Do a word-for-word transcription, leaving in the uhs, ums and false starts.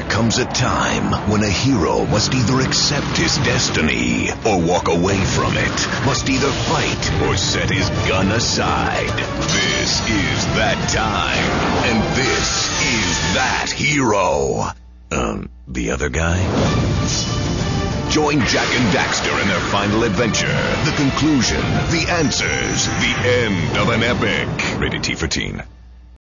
comes a time when a hero must either accept his destiny or walk away from it, must either fight or set his gun aside. This is that time, and this is that hero. Um, the other guy? Join Jak and Daxter in their final adventure. The conclusion, the answers, the end of an epic. Rated T for teen.